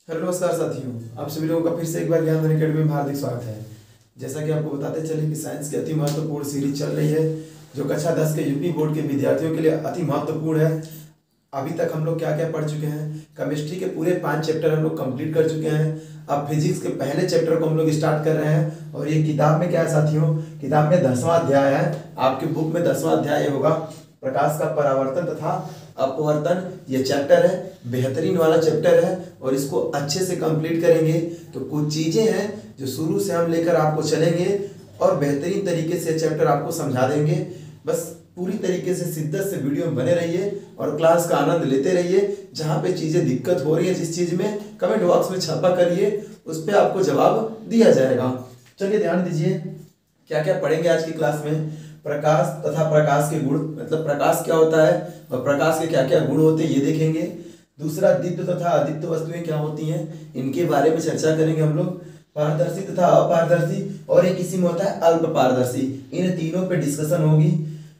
Hello नमस्कार साथियों, आप सभी लोगों का फिर से एक बार ज्ञान धन अकेडमी में हार्दिक स्वागत है। जैसा कि आपको बताते चले कि साइंस की अति महत्वपूर्ण सीरीज चल रही है जो कक्षा 10 के यूपी बोर्ड के विद्यार्थियों के लिए अति महत्वपूर्ण है। अभी तक हम लोग क्या क्या पढ़ चुके हैं। केमिस्ट्री के पूरे 5 चैप्टर हम लोग कंप्लीट कर चुके हैं। अब फिजिक्स के पहले चैप्टर को हम लोग स्टार्ट कर रहे हैं और ये किताब में क्या है साथियों, किताब में 10वां अध्याय है। आपकी बुक में 10वां अध्याय होगा प्रकाश का परावर्तन तथा अपवर्तन। ये चैप्टर है, बेहतरीन वाला चैप्टर है और इसको अच्छे से कंप्लीट करेंगे तो कुछ चीज़ें हैं जो शुरू से हम लेकर आपको चलेंगे और बेहतरीन तरीके से चैप्टर आपको समझा देंगे। बस पूरी तरीके से शिद्दत से वीडियो में बने रहिए और क्लास का आनंद लेते रहिए। जहाँ पे चीज़ें दिक्कत हो रही है, जिस चीज़ में, कमेंट बॉक्स में छापा करिए, उस पर आपको जवाब दिया जाएगा। चलिए ध्यान दीजिए क्या क्या पढ़ेंगे आज की क्लास में। प्रकाश तथा प्रकाश के गुण, मतलब प्रकाश क्या होता है और प्रकाश के क्या क्या गुण होते हैं ये देखेंगे। दूसरा, दीप्त तथा अदीप्त वस्तुएं क्या होती हैं, इनके बारे में चर्चा करेंगे हम लोग। पारदर्शी तथा अपारदर्शी और एक किसी में होता है अल्प पारदर्शी, इन तीनों पे डिस्कशन होगी।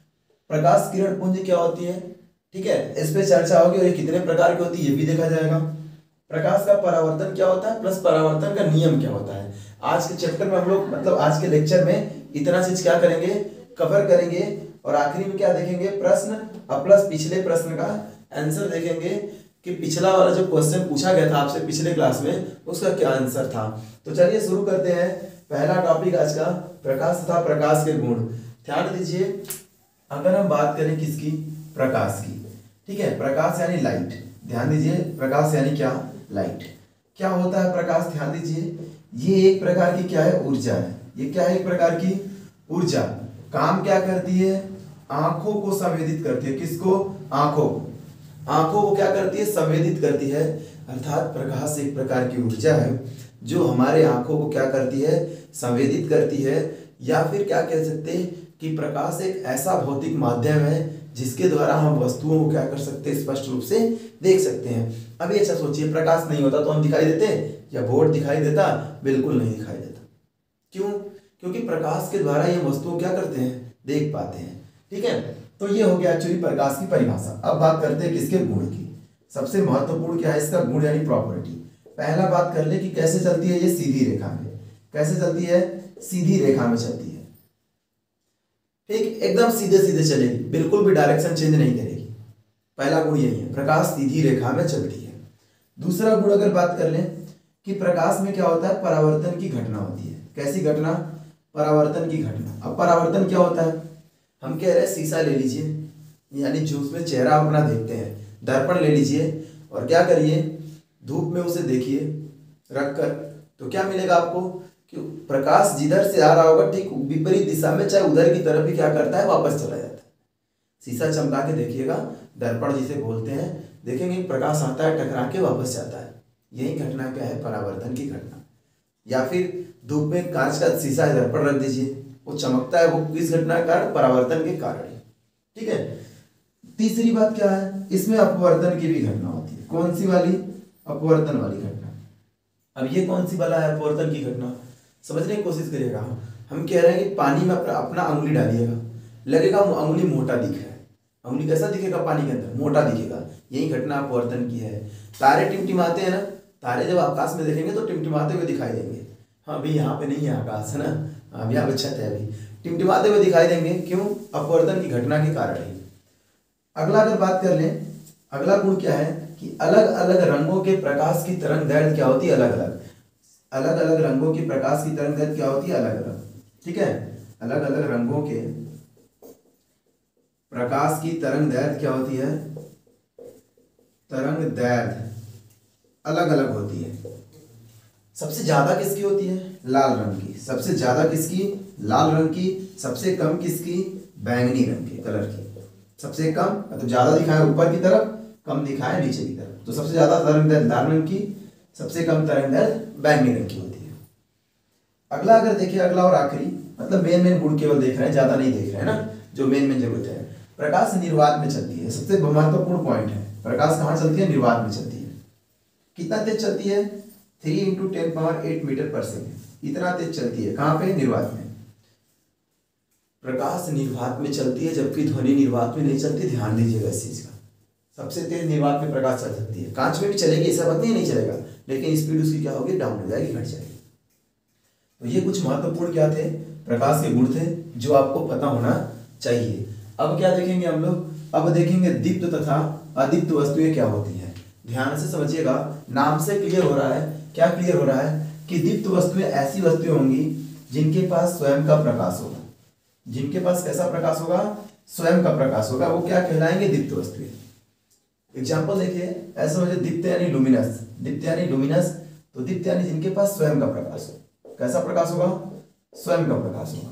प्रकाश किरण पुंज क्या होती है, ठीक है, इस पे चर्चा होगी और ये कितने प्रकार की होती है ये भी देखा जाएगा। प्रकाश का परावर्तन क्या होता है प्लस परावर्तन का नियम क्या होता है। आज के चैप्टर में हम लोग, मतलब आज के लेक्चर में इतना चीज क्या करेंगे, कवर करेंगे और आखिरी में क्या देखेंगे, प्रश्न और प्लस पिछले प्रश्न का आंसर देखेंगे कि पिछला वाला जो क्वेश्चन पूछा गया था आपसे पिछले क्लास में उसका क्या आंसर था। तो चलिए शुरू करते हैं। पहला टॉपिक आज का प्रकाश तथा प्रकाश के गुण। ध्यान दीजिए, अगर हम बात करें किसकी, प्रकाश की, ठीक है, प्रकाश यानी लाइट। ध्यान दीजिए, प्रकाश यानी क्या, लाइट। क्या होता है प्रकाश, ध्यान दीजिए, ये एक प्रकार की क्या है, ऊर्जा है। ये क्या है, एक प्रकार की ऊर्जा। काम क्या करती है, आंखों को संवेदित करती है। किसको, आंखों को, आंखों को क्या करती है, संवेदित करती है। अर्थात प्रकाश एक प्रकार की ऊर्जा है जो हमारे आंखों को क्या करती है, संवेदित करती है। या फिर क्या कह सकते हैं कि प्रकाश एक ऐसा भौतिक माध्यम है जिसके द्वारा हम वस्तुओं को क्या कर सकते हैं, स्पष्ट रूप से देख सकते हैं। अभी अच्छा सोचिए, प्रकाश नहीं होता तो हम दिखाई देते या बोर्ड दिखाई देता, बिल्कुल नहीं दिखाई देता। क्यों, क्योंकि प्रकाश के द्वारा ये वस्तुओं क्या करते हैं, देख पाते हैं। ठीक है, तो ये हो गया एक्चुअली प्रकाश की परिभाषा। अब बात करते हैं किसके, गुण की। सबसे महत्वपूर्ण क्या है इसका, गुण यानी प्रॉपर्टी। पहला बात कर ले कि कैसे चलती है ये, सीधी रेखा में। कैसे चलती है, सीधी रेखा में चलती है। ठीक, एकदम सीधे सीधे चलेगी, बिल्कुल भी डायरेक्शन चेंज नहीं करेगी। पहला गुण यही है, प्रकाश सीधी रेखा में चलती है। दूसरा गुण अगर बात कर लें कि प्रकाश में क्या होता है, परावर्तन की घटना होती है। कैसी घटना, परावर्तन की घटना। अब परावर्तन क्या होता है, हम कह रहे हैं शीशा ले लीजिए, यानी जो उसमें चेहरा अपना देखते हैं, दर्पण ले लीजिए और क्या करिए, धूप में उसे देखिए रखकर, तो क्या मिलेगा आपको कि प्रकाश जिधर से आ रहा होगा ठीक विपरीत दिशा में, चाहे उधर की तरफ ही क्या करता है, वापस चला जाता है। शीशा चमका के देखिएगा, दर्पण जिसे बोलते हैं, देखेंगे प्रकाश आता है, टकरा के वापस जाता है। यही घटना क्या है, परावर्तन की घटना। या फिर धूप में कांच का शीशा दर्पण रख दीजिए, वो चमकता है, वो किस घटना के कारण, परावर्तन के कारण है। ठीक है, तीसरी बात क्या है, इसमें अपवर्तन की भी घटना होती है। कौन सी वाली, अपवर्तन वाली घटना। अब ये कौन सी वाला है अपवर्तन की घटना, समझने की कोशिश करिएगा। हम कह रहे हैं कि पानी में अपना अंगुली डालिएगा, लगेगा अंगुली मोटा दिख रहा है। अंगुली कैसा दिखेगा, पानी के अंदर मोटा दिखेगा, यही घटना अपवर्तन की है। तारे टिमटिमाते हैं ना, तारे जब आकाश में देखेंगे तो टिमटिमाते हुए दिखाई देंगे। हाँ अभी यहाँ पे नहीं है आकाश, है ना, अभी यहाँ पे छत है, अभी टिमटिमाते हुए दिखाई देंगे। क्यों, अपवर्तन की घटना के कारण ही। अगला अगर बात कर लें, अगला गुण क्या है कि अलग अलग रंगों के प्रकाश की तरंग दैर्घ्य क्या होती है, अलग अलग। अलग अलग रंगों की प्रकाश की तरंग दैर्घ्य क्या होती है, अलग अलग। ठीक है, अलग अलग रंगों के प्रकाश की तरंग दैर्घ्य क्या होती है, तरंग दैर्घ्य अलग अलग होती है। सबसे ज्यादा किसकी होती है, लाल रंग की। सबसे ज्यादा किसकी, लाल रंग की। सबसे कम किसकी, बैंगनी रंग के कलर की। सबसे कम मतलब ज्यादा दिखाए ऊपर की तरफ, कम दिखाए नीचे की तरफ। तो सबसे ज्यादा तरंग दैर्घ्य लाल रंग की, सबसे कम तरंग दैर्घ्य बैंगनी रंग की होती है। अगला अगर देखिए, अगला और आखिरी, मतलब मेन मेन गुण केवल देख रहे हैं, ज्यादा नहीं देख रहे हैं ना, जो मेन मेन जरूरत है। प्रकाश निर्वात में चलती है, सबसे महत्वपूर्ण पॉइंट है। प्रकाश कहाँ चलती है, निर्वात में चलती है। कितना तेज चलती है, 3 × 10⁸ मीटर पर सेकेंड, इतना तेज चलती है। कहाँ पे, निर्वात में। प्रकाश निर्वात में चलती है जबकि ध्वनि निर्वात में नहीं चलती। ध्यान दीजिएगा इस चीज का, सबसे तेज निर्वात में प्रकाश चल सकती है। कांच में भी चलेगी, ऐसा बात नहीं चलेगा, लेकिन स्पीड उसकी क्या होगी, डाउन हो जाएगी, घट जाएगी। तो ये कुछ महत्वपूर्ण क्या थे, प्रकाश के गुण थे जो आपको पता होना चाहिए। अब क्या देखेंगे हम लोग, अब देखेंगे दीप्त तथा अदीप्त वस्तुएं क्या होती हैं। ध्यान से समझिएगा, नाम से क्लियर हो रहा है, क्या क्लियर हो रहा है कि दीप्त वस्तुएं ऐसी वस्तुएं होंगी जिनके पास स्वयं का प्रकाश होगा। जिनके पास कैसा प्रकाश होगा, स्वयं का प्रकाश होगा, वो क्या कहलाएंगे, दीप्त वस्तुएं। एग्जाम्पल देखिए, ऐसा समझिए दीप्त यानी लुमिनस, दीप्त यानी लुमिनस, तो दीप्त यानी जिनके पास स्वयं का प्रकाश हो। कैसा प्रकाश होगा, स्वयं का प्रकाश होगा।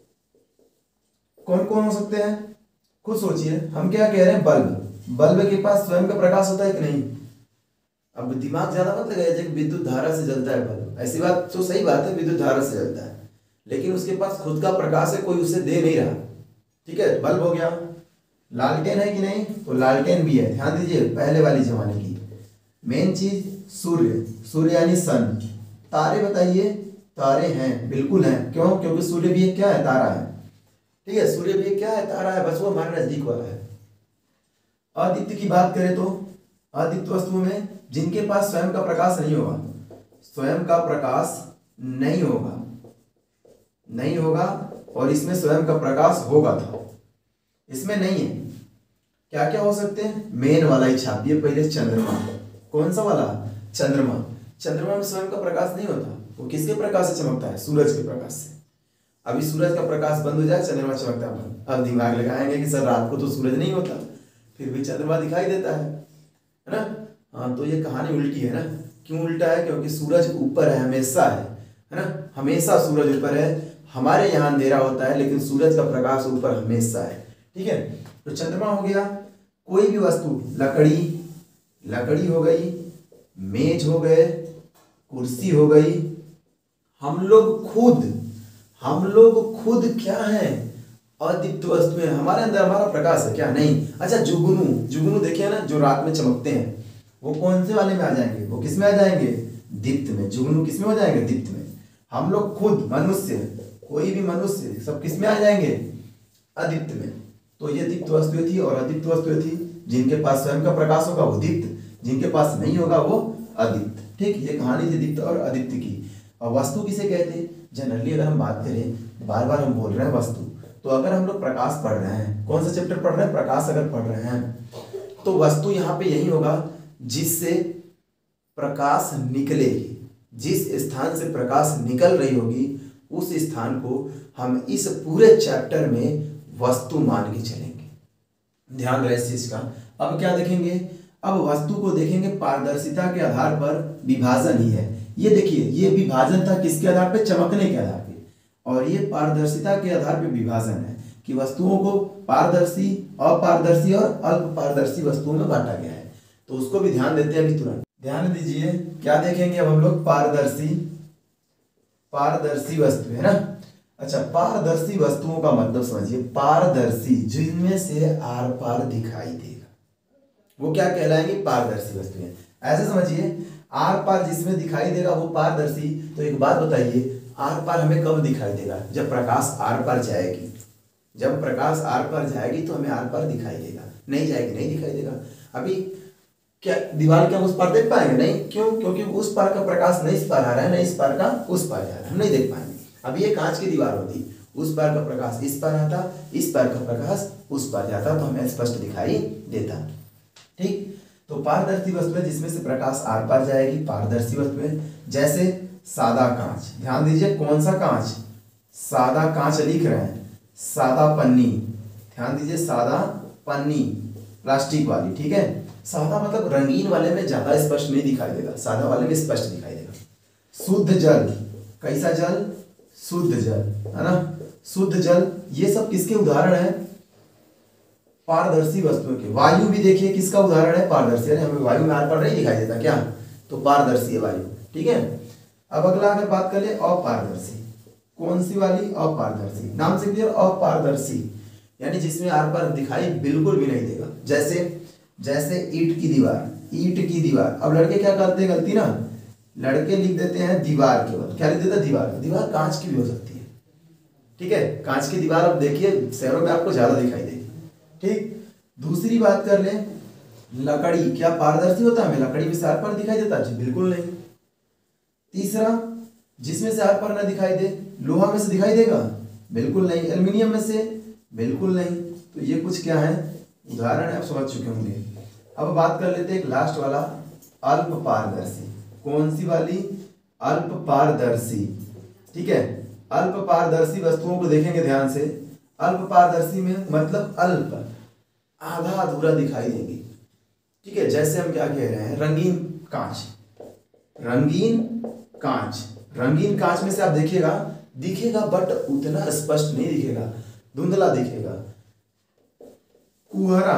कौन कौन हो सकते हैं, खुद सोचिए। हम क्या कह रहे हैं, बल्ब, बल्ब के पास स्वयं का प्रकाश होता है कि नहीं। अब दिमाग ज्यादा मत लगाइए कि विद्युत धारा से जलता है बल्ब, ऐसी बात तो सही बात है, विद्युत धारा से जलता है, लेकिन उसके पास खुद का प्रकाश है, कोई उसे दे नहीं रहा। ठीक है, बल्ब हो गया। लालटेन है कि नहीं, तो लालटेन भी है। ध्यान दीजिए, पहले वाली जमाने की मेन चीज सूर्य, सूर्य यानी सन। तारे बताइए, तारे हैं, बिल्कुल हैं। क्यों, क्योंकि सूर्य भी एक क्या है, तारा है। ठीक है, सूर्य भी एक क्या है, तारा है, बस वो हमारे नजदीक वाला है। अदीप्त की बात करें तो अदीप्त वस्तुओं में जिनके पास स्वयं का प्रकाश नहीं होगा, स्वयं का प्रकाश नहीं होगा, नहीं होगा, और इसमें स्वयं का प्रकाश होगा था, इसमें नहीं है। क्या क्या हो सकते हैं, मेन वाला ही छापिए पहले, चंद्रमा। कौन सा वाला, चंद्रमा। चंद्रमा में स्वयं का प्रकाश नहीं होता, वो किसके प्रकाश से चमकता है, सूरज के प्रकाश से। अभी सूरज का प्रकाश बंद हो जाए, चंद्रमा चमकता है बंद। अब दिमाग लगाएंगे कि सर रात को तो सूरज नहीं होता, फिर भी चंद्रमा दिखाई देता है ना। हाँ, तो ये कहानी उल्टी है ना। क्यों उल्टा है, क्योंकि सूरज ऊपर है, हमेशा है ना, हमेशा सूरज ऊपर है। हमारे यहाँ अंधेरा होता है, लेकिन सूरज का प्रकाश ऊपर हमेशा है। ठीक है, तो चंद्रमा हो गया। कोई भी वस्तु, लकड़ी, लकड़ी हो गई, मेज हो गए, कुर्सी हो गई। हम लोग खुद क्या है, अदीप्त वस्तुएं। हमारे अंदर हमारा प्रकाश है क्या, नहीं। अच्छा, जुगनू, जुगनू देखिए ना, जो रात में चमकते हैं, वो कौन से वाले में आ जाएंगे, वो किस में आ जाएंगे, दीप्त में। जुगनू किस में हो जाएंगे, दीप्त में। हम लोग खुद, मनुष्य, कोई भी मनुष्य, सब किस में आ जाएंगे, अदीप्त में। तो ये दीप्त वस्तुएं थी और अदीप्त वस्तुएं थी। जिनके पास स्वयं का प्रकाश होगा वो दीप्त, जिनके पास नहीं होगा वो अदीप्त। ठीक, ये कहानी थी दीप्त और अदीप्त की। और वस्तु किसे कहते हैं, जनरली अगर हम बात करें, बार बार हम बोल रहे हैं वस्तु, तो अगर हम लोग प्रकाश पढ़ रहे हैं, कौन सा चैप्टर पढ़ रहे हैं, प्रकाश अगर पढ़ रहे हैं, तो वस्तु यहाँ पे यही होगा जिससे प्रकाश निकलेगी। जिस स्थान से प्रकाश निकल रही होगी, उस स्थान को हम इस पूरे चैप्टर में वस्तु मान के चलेंगे। ध्यान रहे इस चीज का। अब क्या देखेंगे, अब वस्तु को देखेंगे पारदर्शिता के आधार पर विभाजन ही है। ये देखिए, ये विभाजन था किसके आधार पे, चमकने के आधार पे, और ये पारदर्शिता के आधार पे विभाजन है कि वस्तुओं को पारदर्शी, अपारदर्शी और अल्प पारदर्शी वस्तुओं में बांटा गया है। तो उसको भी ध्यान देते हैं अभी तुरंत। ध्यान दीजिए, क्या देखेंगे अब हम लोग, पारदर्शी वस्तु है ना। अच्छा, पारदर्शी वस्तुओं का मतलब समझिए, पारदर्शी जिनमें से आर पार दिखाई देगा, वो क्या कहलाएंगे, पारदर्शी वस्तुएं। ऐसे समझिए, आर पार जिसमें दिखाई देगा वो पारदर्शी। तो एक बात बताइए, आर पार हमें कब दिखाई देगा, जब प्रकाश आर पार जाएगी। जब प्रकाश आर पार जाएगी तो हमें आर पार दिखाई देगा, नहीं जाएगी नहीं दिखाई देगा। अभी क्या दीवार क्या उस पार देख पाएंगे, नहीं। क्यों, क्योंकि उस पार का प्रकाश नहीं इस पार आ रहा है, नहीं इस पार का उस पार जा रहा है, हम नहीं देख पाएंगे। अब ये कांच की दीवार होती, उस पार का प्रकाश इस पार आता, इस पार का प्रकाश उस पार जाता, तो हमें स्पष्ट दिखाई देता। ठीक, तो पारदर्शी वस्तुएं जिसमें से प्रकाश आर पार जाएगी, पारदर्शी वस्तुएं। जैसे सादा कांच, ध्यान दीजिए, कौन सा कांच, सादा कांच लिख रहे हैं, सादा पन्नी, ध्यान दीजिए, सादा पन्नी, प्लास्टिक वाली। ठीक है, सादा मतलब रंगीन वाले में ज्यादा स्पष्ट नहीं दिखाई देगा, सादा वाले में स्पष्ट दिखाई देगा। शुद्ध जल, कैसा जल, शुद्ध जल, है ना, शुद्ध जल। ये सब किसके उदाहरण है, पारदर्शी वस्तुओं के। वायु भी देखिए किसका उदाहरण है, पारदर्शी। अरे हमें वायु में आर पार नहीं दिखाई देता क्या, तो पारदर्शी है वायु। ठीक है, अब अगला अगर बात कर ले, अपारदर्शी। कौन सी वाली, अपारदर्शी। नाम से क्लियर, अपारदर्शी यानी जिसमें आर पार दिखाई बिल्कुल भी नहीं देगा। जैसे ईंट की दीवार। अब लड़के क्या करते हैं, गलती ना, लड़के लिख देते हैं दीवार, केवल क्या लिख देते हैं, दीवार। दीवार कांच की भी हो सकती है। ठीक है, कांच की दीवार अब देखिए शहरों में आपको ज्यादा दिखाई देगी। ठीक, दूसरी बात कर ले, लकड़ी, क्या पारदर्शी होता है, हमें लकड़ी में से आर पार दिखाई देता है, बिल्कुल नहीं। तीसरा, जिसमें से आर पार ना दिखाई दे, लोहा में से दिखाई देगा? बिल्कुल नहीं। एल्युमिनियम में से? बिल्कुल नहीं। तो ये कुछ क्या है, उदाहरण है, आप समझ चुके होंगे। अब बात कर लेते हैं एक लास्ट वाला, अल्प पारदर्शी। कौन सी वाली? अल्प पारदर्शी। ठीक है, अल्प पारदर्शी वस्तुओं को देखेंगे ध्यान से। अल्प पारदर्शी में मतलब अल्प, आधा अधूरा दिखाई देंगे। ठीक है, जैसे हम क्या कह रहे हैं, रंगीन कांच। रंगीन कांच, रंगीन कांच में से आप देखिएगा, दिखेगा बट उतना स्पष्ट नहीं दिखेगा, धुंधला दिखेगा। कुहरा,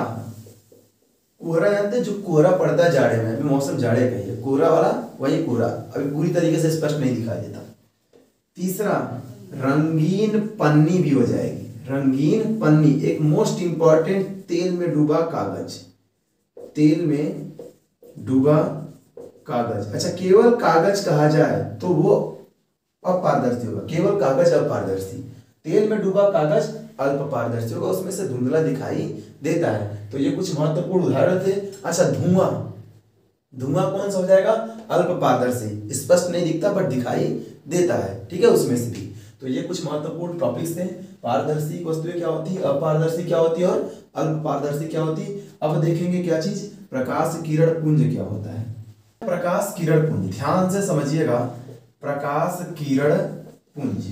कोहरा जानते हैं, जो कोहरा पड़ता है जाड़े में, अभी मौसम जाड़े का ही है, कोहरा वाला वही कोहरा, अभी पूरी तरीके से स्पष्ट नहीं दिखाई देता। तीसरा, रंगीन पन्नी भी हो जाएगी। रंगीन पन्नी, एक मोस्ट इंपॉर्टेंट, तेल में डूबा कागज। तेल में डूबा कागज। अच्छा, केवल कागज कहा जाए तो वो अपारदर्शी होगा, केवल कागज अपारदर्शी। तेल में डूबा कागज अल्प पारदर्शी होगा, उसमें से धुंधला दिखाई देता है। तो ये कुछ महत्वपूर्ण उदाहरण थे। अच्छा, धुआं, धुआं कौन सा हो जाएगा? अल्प पारदर्शी, स्पष्ट नहीं दिखता बट दिखाई देता है। ठीक है, उसमें से भी। तो ये कुछ महत्वपूर्ण टॉपिक्स थे। पारदर्शी वस्तुएं क्या होती है, अपारदर्शी क्या होती है और अल्प पारदर्शी क्या होती है। अब देखेंगे क्या चीज, प्रकाश किरण पुंज क्या होता है। प्रकाश किरण पुंज, ध्यान से समझिएगा। प्रकाश किरण पुंज,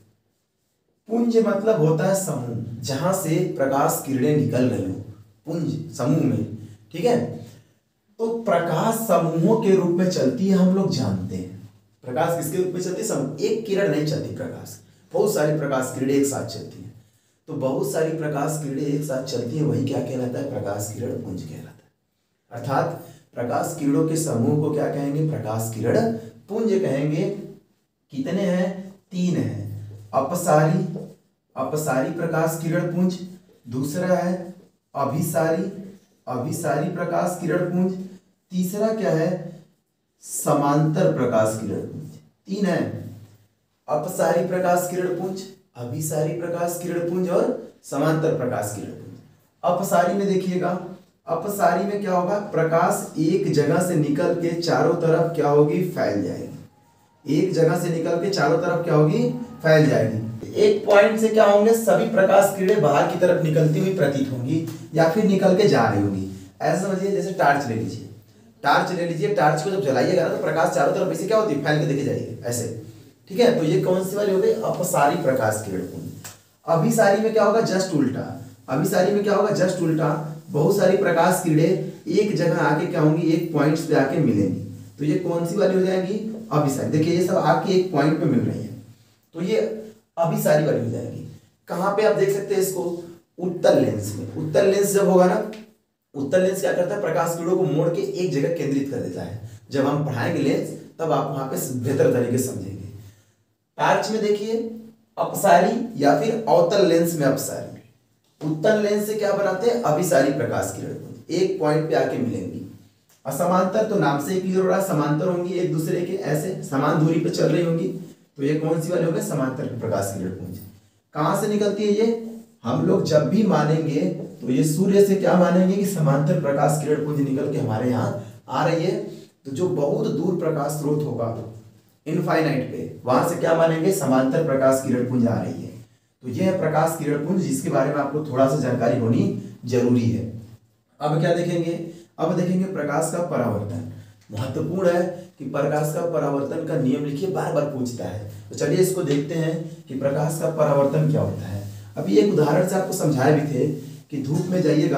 पुंज मतलब होता है समूह, जहां से प्रकाश किरणें निकल रही हो, पुंज समूह में। ठीक है, तो प्रकाश समूहों के रूप में चलती है, हम लोग जानते हैं। प्रकाश किसके रूप में चलती है? समूह। एक किरण नहीं चलती प्रकाश, बहुत सारी प्रकाश किरणें एक साथ चलती हैं। तो बहुत सारी प्रकाश किरणें एक साथ चलती है, वही क्या कहलाता है? प्रकाश किरण पुंज कहलाता है। अर्थात प्रकाश किरणों के समूह को क्या कहेंगे? प्रकाश किरण पुंज कहेंगे। कितने हैं? 3 हैं। अपसारी, अपसारी प्रकाश किरण पुंज। दूसरा है अभिसारी, अभिसारी प्रकाश किरण पुंज। तीसरा क्या है? समांतर प्रकाश किरण पुंज। 3 है, अपसारी प्रकाश किरण पुंज, अभिसारी प्रकाश किरण पुंज और समांतर प्रकाश किरण पुंज। अपसारी में देखिएगा, अपसारी में क्या होगा? प्रकाश एक जगह से निकल के चारों तरफ क्या होगी? फैल जाएगी। एक जगह से निकल के चारों तरफ क्या होगी? फैल जाएगी। एक पॉइंट से क्या होंगे? सभी प्रकाश किरणें बाहर की तरफ निकलती हुई प्रतीत होंगी या फिर निकल के जा रही होंगी। ऐसा समझिए, जैसे टार्च ले लीजिए, टार्च ले लीजिए, टार्च को जब जलाइएगा ना तो प्रकाश चारों तरफ ऐसे क्या होती है? फैल के देखे जाइए ऐसे। ठीक है, तो ये कौन सी वाली हो गई? अपसारी प्रकाश किरण पुंज। अभिसारी में क्या होगा? जस्ट उल्टा। अभिसारी में क्या होगा? जस्ट उल्टा। बहुत सारी प्रकाश किरणें एक जगह आके क्या होंगी? एक पॉइंट पे आके मिलेंगी। तो ये कौन सी वाली हो जाएगी? अभिसारी। देखिए ये सब आके एक पॉइंट पे मिल रही है, तो ये अभिसारी वाली हो जाएगी। कहाँ पे आप देख सकते हैं इसको? उत्तल लेंस में। उत्तल लेंस जब होगा ना, उत्तल लेंस क्या करता है? प्रकाश किरणों को मोड़ के एक जगह केंद्रित कर देता है। जब हम पढ़ाएंगे लेंस तब आप वहां पे बेहतर तरीके से समझेंगे। टार्च में देखिए अपसारी या फिर अवतल लेंस में अपसारी। उत्तल लेंस से क्या बनाते हैं? अभिसारी प्रकाश किरण, एक पॉइंट पे आके मिलेंगी। असमांतर तो नाम से ही क्लियर हो रहा है, समांतर होंगी एक दूसरे के, ऐसे समान दूरी पे चल रही होंगी। तो ये कौन सी वाली हो गई? समांतर प्रकाश किरण पुंज। कहां से निकलती है ये? हम लोग जब भी मानेंगे तो ये सूर्य से क्या मानेंगे कि समांतर प्रकाश किरण पुंज निकल के हमारे यहाँ आ रही है। तो जो बहुत दूर प्रकाश स्रोत होगा इनफाइनाइट पे, वहां से क्या मानेंगे? समांतर प्रकाश किरण पुंज आ रही है। तो यह है प्रकाश किरण पुंज, जिसके बारे में आपको थोड़ा सा जानकारी होनी जरूरी है। अब क्या देखेंगे? अब देखेंगे प्रकाश का परावर्तन। महत्वपूर्ण है कि प्रकाश का परावर्तन का नियम लिखिए, बार बार पूछता है। तो चलिए इसको देखते हैं कि प्रकाश का परावर्तन क्या होता है। अभी एक उदाहरण से आपको समझाए भी थे कि धूप में जाइएगा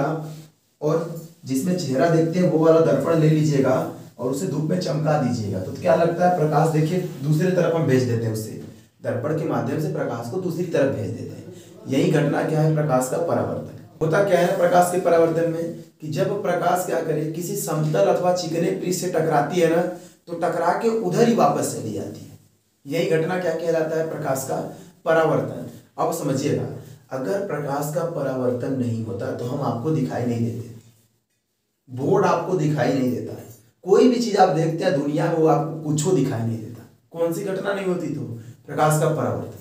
और जिसमें चेहरा देखते हैं वो वाला दर्पण ले लीजिएगा और उसे धूप में चमका दीजिएगा, तो क्या लगता है? प्रकाश देखिए दूसरी तरफ हम भेज देते हैं, उससे दर्पण के माध्यम से प्रकाश को दूसरी तरफ भेज देते हैं। यही घटना क्या है? प्रकाश का परावर्तन। होता क्या है प्रकाश के परावर्तन में कि जब प्रकाश क्या करे, किसी समतल अथवा चिकने पृष्ठ से टकराती है ना, तो टकरा के उधर ही वापस चली जाती है। यही घटना क्या कहलाता है? प्रकाश का परावर्तन। अब समझिएगा, अगर प्रकाश का परावर्तन नहीं होता तो हम आपको दिखाई नहीं देते, बोर्ड आपको दिखाई नहीं देता है, कोई भी चीज आप देखते हैं दुनिया में वो आपको कुछ दिखाई नहीं देता। कौन सी घटना नहीं होती? तो प्रकाश का परावर्तन।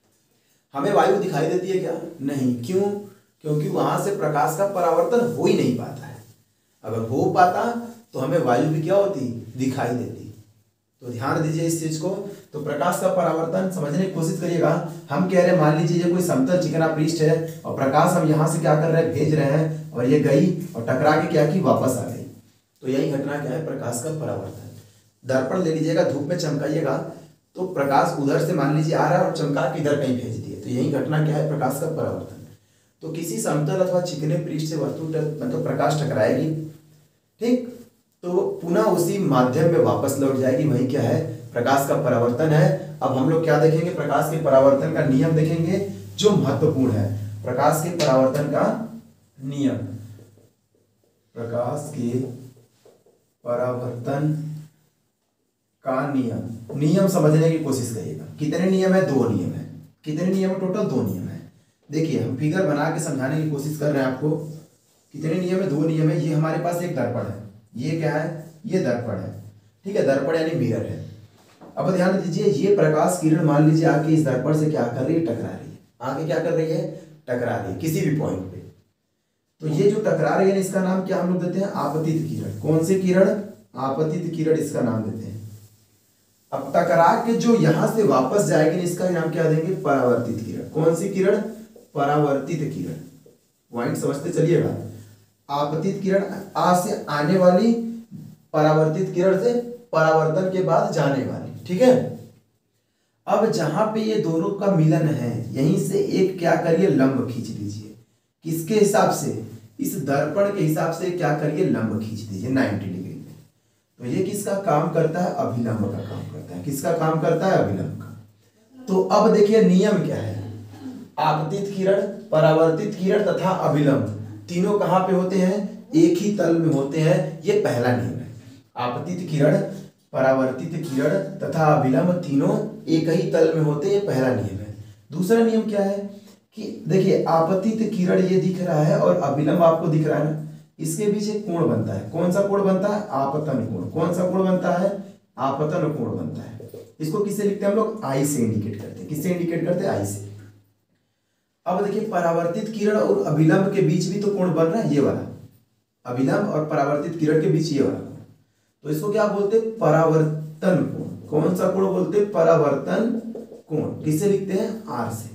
हमें वायु दिखाई देती है क्या? नहीं। क्यों? क्योंकि वहां से प्रकाश का परावर्तन हो ही नहीं पाता है। अगर हो पाता तो हमें वायु भी क्या होती? दिखाई देती। तो ध्यान दीजिए इस चीज को। तो प्रकाश का परावर्तन समझने की कोशिश करिएगा। हम कह रहे हैं मान लीजिए ये कोई समतल चिकना पृष्ठ है और प्रकाश हम यहाँ से क्या कर रहे हैं, भेज रहे हैं, और ये गई और टकरा के क्या की, वापस आ गई। तो यही घटना क्या है, प्रकाश का परावर्तन। दर्पण ले लीजिएगा, धूप में चमकाइएगा तो प्रकाश उधर से मान लीजिए आ रहा है और चमका के इधर कहीं भेज दिए, तो यही घटना क्या है, प्रकाश का परावर्तन। तो किसी समतल अथवा चिकने पृष्ठ से वस्तु मतलब प्रकाश टकराएगी, ठीक, तो पुनः उसी माध्यम में वापस लौट जाएगी, वही क्या है, प्रकाश का परावर्तन है। अब हम लोग क्या देखेंगे, प्रकाश के परावर्तन का नियम देखेंगे जो महत्वपूर्ण है। प्रकाश के परावर्तन का नियम, प्रकाश के परावर्तन का नियम समझने की कोशिश करिएगा। कितने नियम है, 2 नियम है। कितने नियम है, टोटल 2 नियम है। देखिए हम फिगर बना के समझाने की कोशिश कर रहे हैं आपको। कितने नियम है, 2 नियम है। ये हमारे पास एक दर्पण है, ये क्या है, ये दर्पण है, ठीक है, दर्पण यानी मिरर है। अब ध्यान दीजिए, ये प्रकाश किरण मान लीजिए आके इस दर्पण से क्या कर रही है, टकरा रही है। आगे क्या कर रही है, टकरा रही है किसी भी पॉइंट पे। तो ये जो टकरा रही है इसका नाम क्या हम लोग देते हैं, आपतित किरण। कौन सी किरण, आपतित किरण इसका नाम देते हैं। अब टकरा के जो यहां से वापस जाएगी इसका नाम क्या देंगे, परावर्तित किरण। कौन सी किरण, परावर्तित किरण। पॉइंट समझते चलिएगा। आपतित किरण आ से आने वाली, परावर्तित किरण से परावर्तन के बाद जाने वाली, ठीक है। अब जहां पे ये दोनों का मिलन है, यहीं से एक क्या करिए, लंब खींच लीजिए। किसके हिसाब से, इस दर्पण के हिसाब से क्या करिए, लंब खींच दीजिए 90 डिग्री में। तो ये किसका काम करता है, अभिलंब का काम करता है। किसका काम करता है, अभिलंब का। तो अब देखिए नियम क्या है, आपतित किरण, परावर्तित किरण तथा अभिलंब तीनों कहां पे होते हैं, एक ही तल में होते हैं। ये पहला नियम है। आपतित किरण, परावर्तित किरण तथा अभिलंब तीनों एक ही तल में होते हैं, ये पहला नियम है। दूसरा नियम क्या है कि देखिए आपतित किरण ये दिख रहा है और अभिलंब आपको दिख रहा है ना, इसके बीच एक कोण बनता है। कौन सा कोण बनता है, आपतन कोण। कौन सा कोण बनता है, आपतन कोण बनता है। इसको किससे लिखते हैं हम लोग, आई से इंडिकेट करते हैं। किससे इंडिकेट करते हैं, आई से। अब देखिए परावर्तित किरण और अभिलंब के बीच भी तो कोण बन रहा है, ये वाला। अभिलंब और परावर्तित किरण के बीच ये वाला कोण, तो इसको क्या बोलते हैं, परावर्तन कोण। कौन सा कोण बोलते हैं, परावर्तन कोण। किससे लिखते हैं, आर से,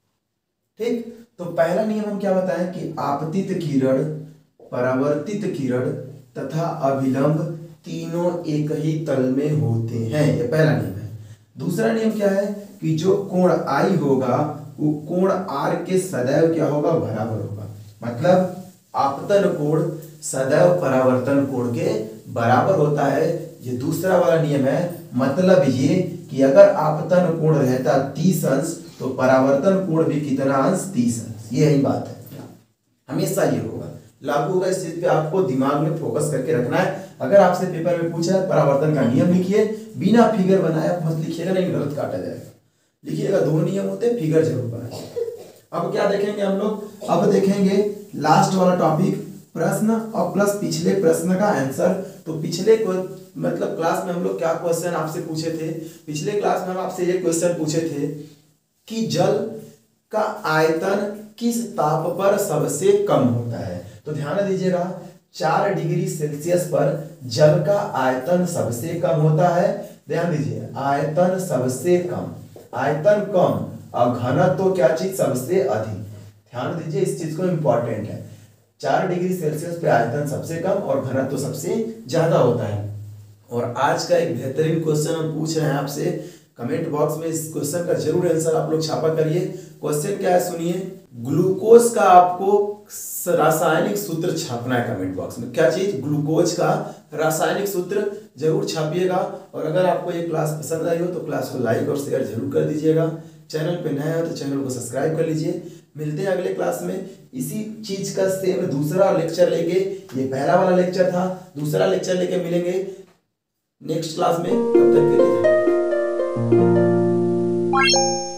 ठीक। तो पहला नियम हम क्या बताएं कि आपतित किरण, परावर्तित किरण तथा अभिलंब तीनों एक ही तल में होते हैं, ये पहला नियम है। दूसरा नियम क्या है कि जो कोण आई होगा वो कोण आर के सदैव क्या होगा, बराबर होगा। मतलब आपतन कोण सदैव परावर्तन कोण के बराबर होता है। ये दूसरा वाला नियम है। मतलब ये कि अगर आपतन कोण रहता 30 अंश तो परावर्तन कोण भी कितना अंश, 30 अंश। ये यही बात है, हमेशा ये होगा, लागू होगा। इस चीज पे आपको दिमाग में फोकस करके रखना है। अगर आपसे पेपर में पूछा है परावर्तन का नियम लिखिए, बिना फिगर बनाए आप मत लिखिएगा, नहीं गलत काटा जाएगा। लिखिएगा 2 नियम होते हैं, फिगर जरूर बनाइए। अब क्या देखेंगे हम लोग, अब देखेंगे लास्ट वाला टॉपिक, प्रश्न और प्लस पिछले प्रश्न का आंसर। तो पिछले को मतलब क्लास में हम लोग क्या क्वेश्चन आपसे पूछे थे, पिछले क्लास में हम आपसे ये क्वेश्चन पूछे थे कि जल का आयतन किस ताप पर सबसे कम होता है। तो ध्यान दीजिएगा, 4 डिग्री सेल्सियस पर जल का आयतन सबसे कम होता है। ध्यान दीजिए, आयतन सबसे कम, आयतन कम और घनत्व तो क्या चीज, सबसे अधिक। ध्यान दीजिए इस चीज को, इंपॉर्टेंट है। 4 डिग्री सेल्सियस पे आयतन सबसे कम और घनत्व तो सबसे ज्यादा होता है। और आज का एक बेहतरीन क्वेश्चन हम पूछ रहे हैं आपसे, कमेंट बॉक्स में इस क्वेश्चन का जरूर आंसर आप लोग छापा करिए। क्वेश्चन क्या है सुनिए, ग्लूकोज का आपको रासायनिक सूत्र छापना है कमेंट बॉक्स में। क्या चीज, ग्लूकोज का रासायनिक सूत्र जरूर छापिएगा। और अगर आपको ये क्लास पसंद आई हो तो क्लास को लाइक और शेयर जरूर कर दीजिएगा। चैनल पे नए हो तो चैनल को सब्सक्राइब कर लीजिए। मिलते हैं अगले क्लास में इसी चीज का सेम दूसरा लेक्चर लेके। ये पहला वाला लेक्चर था, दूसरा लेक्चर लेके मिलेंगे नेक्स्ट क्लास में। तब तक के लिए